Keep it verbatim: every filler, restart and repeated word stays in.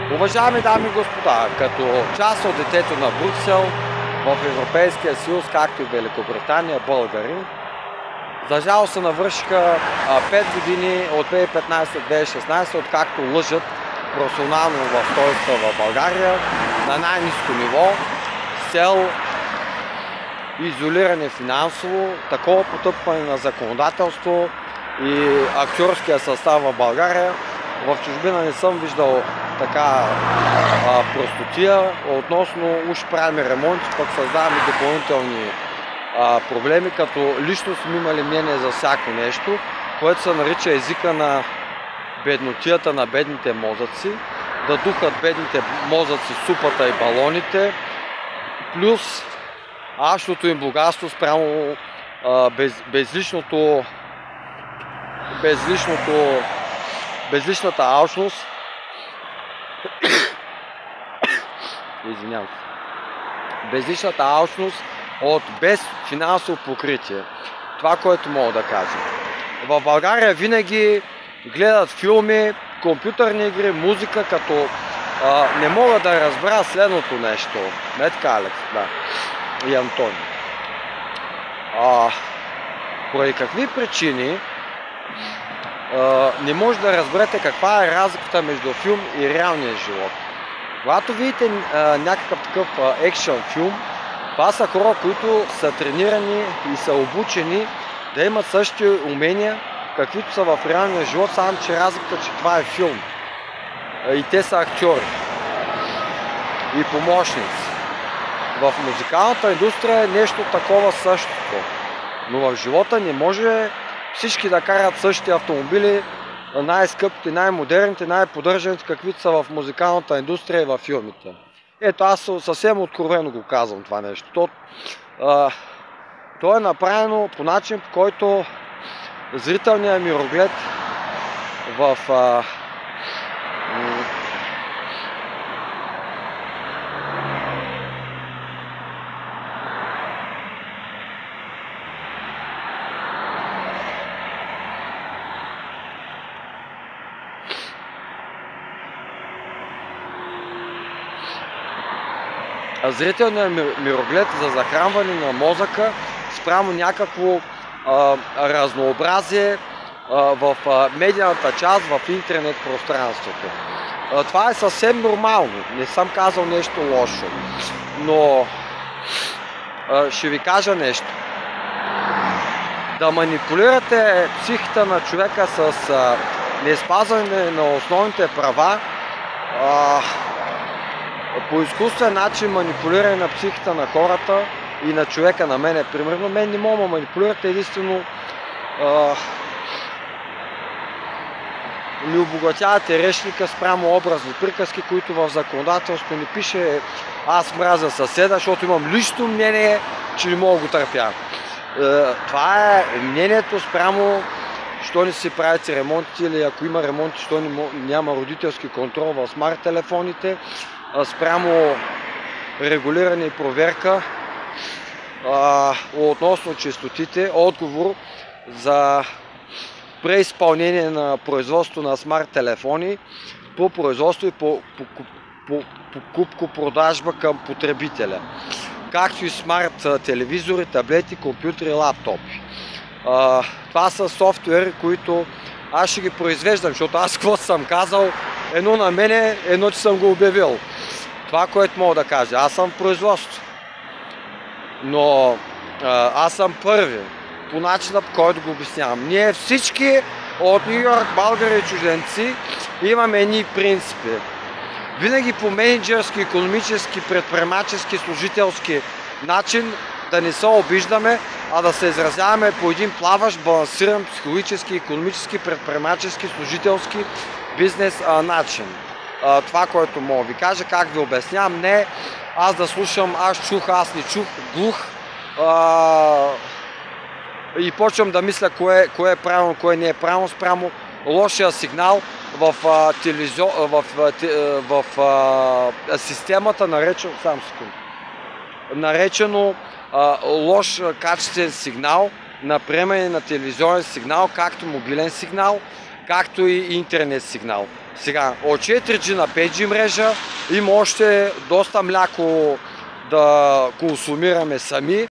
Уважаеми дами и господа, като част от детето на Брюксел в Европейския съюз, както и Великобритания, българи, за жал се навършиха пет години от две хиляди и петнадесета до две хиляди и шестнадесета, откакто лъжат професионално в столицата в България на най-ниско ниво, с цел изолиране финансово, такова потъпване на законодателство и актьорския състав в България. В чужбина не съм виждал така а, простотия. Относно уж правим ремонти, пък създаваме допълнителни а, проблеми, като лично сме имали мнение за всяко нещо, което се нарича езика на беднотията на бедните мозъци, да духат бедните мозъци супата и балоните, плюс ашното им богатство спрямо а, без, безличното безличното безличната алчност. Извинявам се. Безличната алчност от без финансово покритие. Това, което мога да кажа. В България винаги гледат филми, компютърни игри, музика, като а, не мога да разбера следното нещо. Не така, Алекс, да. И Антони. А, поради какви причини а, не може да разберете каква е разликата между филм и реалния живот? Когато видите а, някакъв такъв а, екшън филм, това са хора, които са тренирани и са обучени да имат същите умения, каквито са в реалния живот, само че разликата, че това е филм. И те са актьори и помощници. В музикалната индустрия е нещо такова същото. Но в живота не може всички да карат същите автомобили, най-скъпите, най-модерните, най-поддържаните, каквито са в музикалната индустрия и във филмите. Ето, аз съвсем откровено го казвам това нещо. То, а, то е направено по начин, по който зрителният мироглед в а, зрителният мироглед за захранване на мозъка спрямо някакво а, разнообразие а, в а, медийната част в интернет пространството. А, това е съвсем нормално, не съм казал нещо лошо, но а, ще ви кажа нещо. Да манипулирате психиката на човека с а, неспазване на основните права, а, по изкуствен начин манипулиране на психиката на хората и на човека, на мене, примерно, мен не мога да манипулирате, единствено а, ми обогатявате речника спрямо образни приказки, които в законодателството ни пише аз мразя съседа, защото имам лично мнение, че не мога да го търпя. А, това е мнението спрямо що не си правите ремонти, или ако има ремонти, що няма родителски контрол в смарт телефоните, спрямо регулиране и проверка а, относно честотите, отговор за преизпълнение на производство на смарт телефони по производство и по покупко-продажба към потребителя, както и смарт телевизори, таблети, компютри, лаптопи. А, това са софтуери, които аз ще ги произвеждам, защото аз какво съм казал, едно на мене, едно, че съм го обявил. Това, което мога да кажа, аз съм в производство. Но а, аз съм първи, по начина, по който го обяснявам. Ние всички от Ню Йорк, българи и чужденци имаме едни принципи. Винаги по менеджерски, икономически, предприемачески, служителски начин да не се обиждаме, а да се изразяваме по един плаващ, балансиран, психологически, икономически, предприемачески, служителски бизнес а, начин. А, това, което мога ви кажа, как ви обяснявам, не аз да слушам, аз чух, аз не чух, глух а, и почвам да мисля кое, кое е правилно, кое не е правилно спрямо лошия сигнал в, а, телевизио, в, в, в а, системата, наречено, сам секунд, наречено а, лош качествен сигнал на приемане на телевизионен сигнал, както мобилен сигнал, както и интернет сигнал. Сега, от четири джи на пет джи мрежа има още доста мляко да консумираме сами,